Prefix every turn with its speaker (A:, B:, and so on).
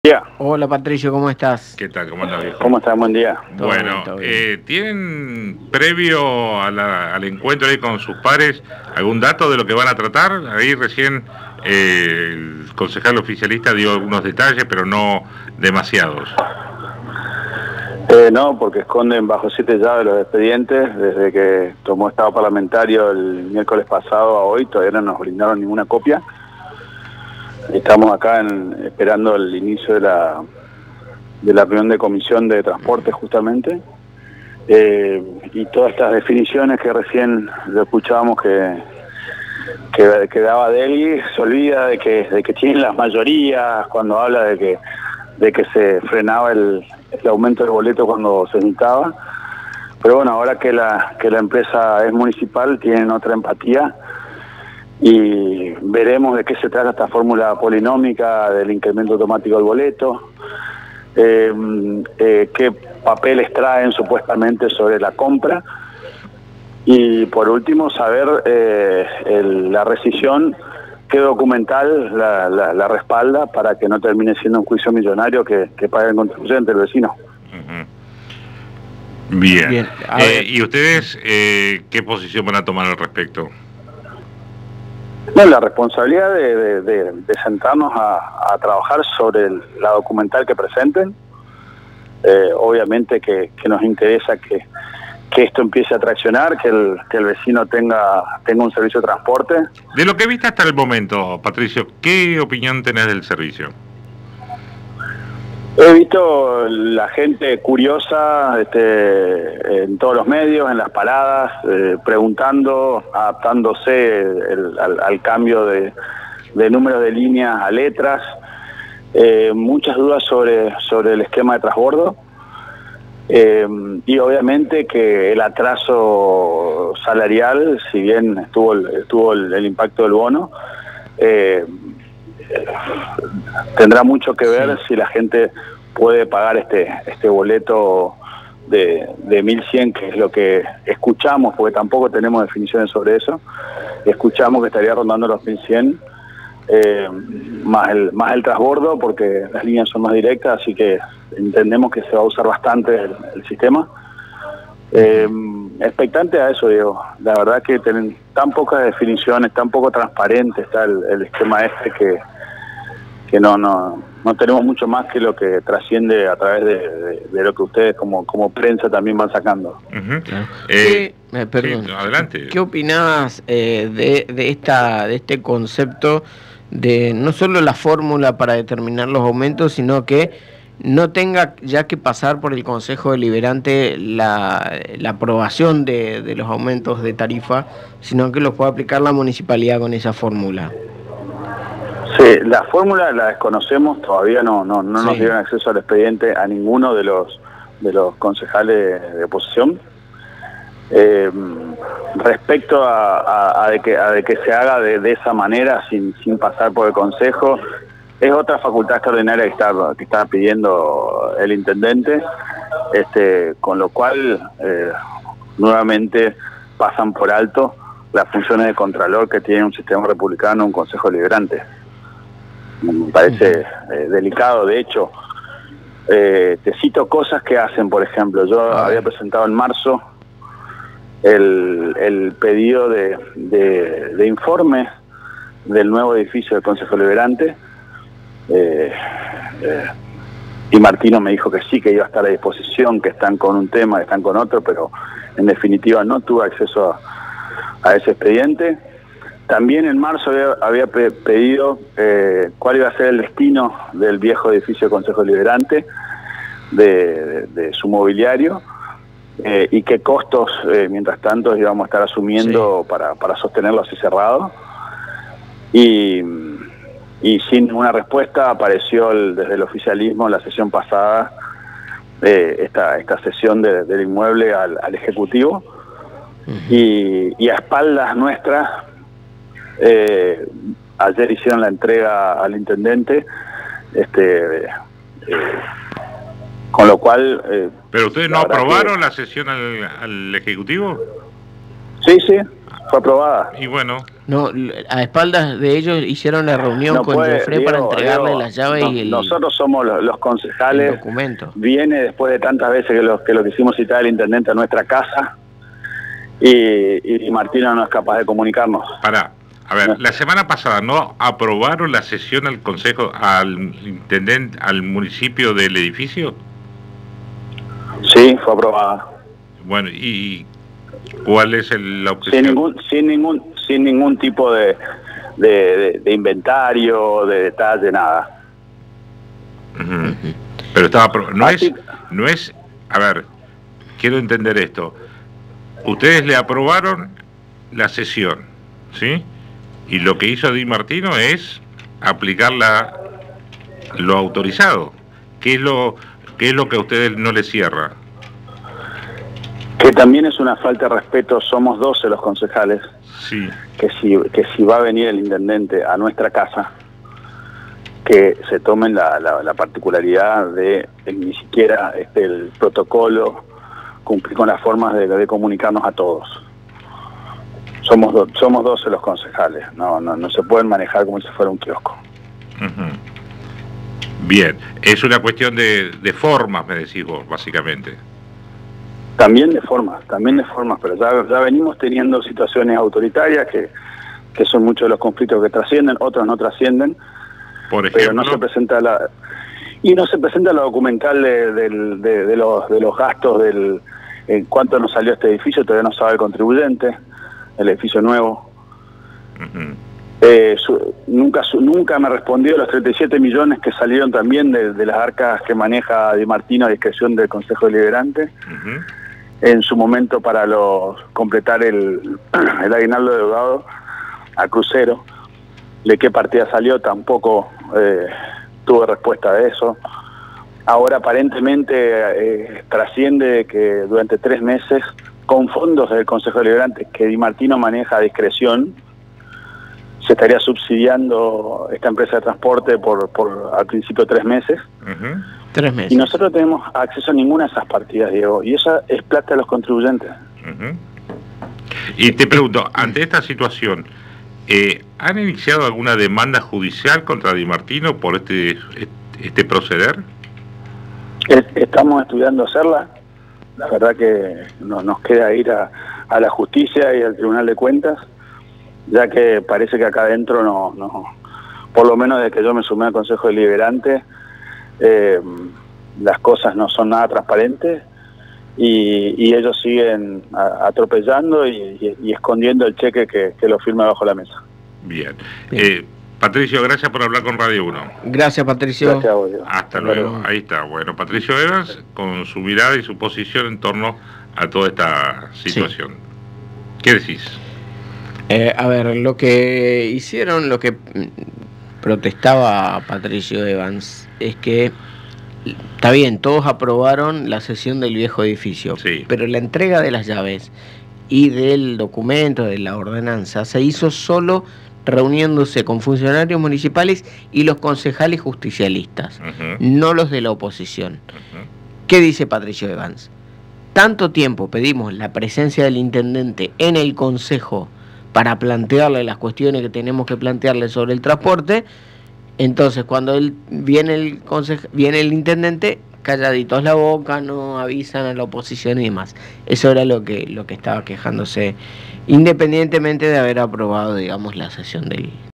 A: Ya.
B: Hola Patricio, ¿cómo estás?
C: ¿Qué tal? ¿Cómo andas, viejo?
A: ¿Cómo estás? Buen día.
B: Todo
C: Bueno,
B: bien, todo bien.
C: ¿tienen previo al encuentro ahí con sus pares algún dato de lo que van a tratar? Ahí recién el concejal oficialista dio algunos detalles, pero no demasiados.
A: No, porque esconden bajo 7 llaves los expedientes. Desde que tomó estado parlamentario el miércoles pasado a hoy, todavía no nos brindaron ninguna copia. Estamos acá esperando el inicio de la reunión de comisión de transporte justamente. Y todas estas definiciones que recién lo escuchábamos que daba Deli, se olvida de que tienen las mayorías cuando habla de que se frenaba el aumento del boleto cuando se necesitaba. Pero bueno, ahora que la empresa es municipal, tienen otra empatía y veremos de qué se trata esta fórmula polinómica del incremento automático del boleto, qué papeles traen supuestamente sobre la compra y por último saber la rescisión, qué documental la respalda para que no termine siendo un juicio millonario que pague el contribuyente, el vecino.
C: Bien.
B: Bien,
C: ¿Y ustedes qué posición van a tomar al respecto?
A: No, la responsabilidad de sentarnos a trabajar sobre la documental que presenten. Obviamente que nos interesa que esto empiece a traccionar, que el vecino tenga un servicio de transporte.
C: De lo que viste hasta el momento, Patricio, ¿qué opinión tenés del servicio?
A: He visto la gente curiosa en todos los medios, en las paradas, preguntando, adaptándose al cambio de número de líneas a letras, muchas dudas sobre el esquema de transbordo, y obviamente que el atraso salarial, si bien estuvo el impacto del bono, tendrá mucho que ver si la gente puede pagar este boleto de 1.100, que es lo que escuchamos, porque tampoco tenemos definiciones sobre eso. Escuchamos que estaría rondando los 1.100, más el transbordo, porque las líneas son más directas, así que entendemos que se va a usar bastante el sistema. Expectante a eso, Diego. La verdad que tienen tan pocas definiciones, tan poco transparente está el esquema que no tenemos mucho más que lo que trasciende a través de lo que ustedes como prensa también van sacando.
C: Claro.
B: Perdón.
C: Sí, adelante.
B: ¿Qué opinabas de este concepto de no solo la fórmula para determinar los aumentos, sino que no tenga ya que pasar por el Consejo Deliberante la aprobación de los aumentos de tarifa, sino que los pueda aplicar la municipalidad con esa fórmula?
A: Sí, la fórmula la desconocemos, todavía no nos dieron acceso al expediente a ninguno de los concejales de oposición. Respecto a de que se haga de esa manera sin pasar por el Consejo, es otra facultad extraordinaria que está pidiendo el intendente, con lo cual nuevamente pasan por alto las funciones de contralor que tiene un sistema republicano, un Consejo Deliberante. Me parece delicado. De hecho, te cito cosas que hacen. Por ejemplo, yo había presentado en marzo el pedido de informe del nuevo edificio del Consejo Deliberante, y Martino me dijo que sí, que iba a estar a disposición, que están con un tema, que están con otro, pero en definitiva no tuve acceso a ese expediente. También en marzo había pedido cuál iba a ser el destino del viejo edificio del Consejo Deliberante, de su mobiliario, y qué costos, mientras tanto, íbamos a estar asumiendo para sostenerlo así cerrado. Y sin ninguna respuesta apareció desde el oficialismo en la sesión pasada esta cesión del inmueble al Ejecutivo. Y a espaldas nuestras, ayer hicieron la entrega al intendente, con lo cual...
C: ¿Pero ustedes no aprobaron la sesión al Ejecutivo?
A: Sí, fue aprobada.
C: Y bueno...
B: No, a espaldas de ellos hicieron la reunión
A: No
B: con
A: puede,
B: Joffre para
A: Diego,
B: entregarle
A: Diego,
B: las llaves y el
A: nosotros somos los concejales.
B: documento.
A: Viene después de tantas veces que lo quisimos citar el intendente a nuestra casa y Martino no es capaz de comunicarnos.
C: Pará. A ver, la semana pasada no aprobaron la sesión al consejo, al intendente, al municipio del edificio.
A: Sí, fue aprobada.
C: Bueno, ¿y cuál es la objeción?
A: Sin ningún tipo de inventario, de detalle, nada.
C: Pero estaba aprobado. No es, a ver, quiero entender esto. Ustedes le aprobaron la sesión, ¿sí? Y lo que hizo Di Martino es aplicar lo autorizado. ¿Qué es lo que a ustedes no les cierra?
A: Que también es una falta de respeto, somos 12 los concejales.
C: Sí.
A: Que si va a venir el intendente a nuestra casa, que se tomen la particularidad de ni siquiera el protocolo, cumplir con las formas de comunicarnos a todos. Somos 12 los concejales, no se pueden manejar como si fuera un kiosco.
C: Bien, es una cuestión de formas, me decís vos, básicamente.
A: También de formas, pero ya venimos teniendo situaciones autoritarias que son muchos de los conflictos que trascienden, otros no trascienden.
C: Por ejemplo,
A: pero no se presenta la documental de los gastos en cuánto nos salió este edificio, todavía no sabe el contribuyente, el edificio nuevo. Nunca me respondió los 37 millones que salieron también de las arcas que maneja Di Martino a discreción del Consejo Deliberante. En su momento para completar el aguinaldo deudado a Crucero. ¿De qué partida salió? Tampoco tuve respuesta de eso. Ahora aparentemente trasciende que durante 3 meses, con fondos del Consejo Deliberante que Di Martino maneja a discreción, se estaría subsidiando esta empresa de transporte por al principio 3 meses.
B: 3 meses.
A: Y nosotros tenemos acceso a ninguna de esas partidas, Diego, y esa es plata de los contribuyentes.
C: Y te pregunto, ante esta situación, ¿han iniciado alguna demanda judicial contra Di Martino por este proceder?
A: Estamos estudiando hacerla. La verdad que nos queda ir a la justicia y al Tribunal de Cuentas, ya que parece que acá adentro no por lo menos desde que yo me sumé al Consejo Deliberante, las cosas no son nada transparentes y ellos siguen atropellando y escondiendo el cheque que lo firma bajo la mesa.
C: Bien. Patricio, gracias por hablar con Radio 1.
B: Gracias, Patricio.
A: Gracias a vos, Diego.
C: Hasta luego. Ahí está. Bueno, Patricio Evans con su mirada y su posición en torno a toda esta situación. Sí. ¿Qué decís?
B: A ver, lo que hicieron, lo que protestaba Patricio Evans es que está bien, todos aprobaron la cesión del viejo edificio,
C: sí,
B: pero la entrega de las llaves y del documento, de la ordenanza, se hizo solo reuniéndose con funcionarios municipales y los concejales justicialistas, no los de la oposición. ¿Qué dice Patricio Evans? Tanto tiempo pedimos la presencia del intendente en el consejo para plantearle las cuestiones que tenemos que plantearle sobre el transporte, entonces cuando viene el intendente, calladitos la boca, no avisan a la oposición y demás. Eso era lo que estaba quejándose, independientemente de haber aprobado, digamos, la sesión del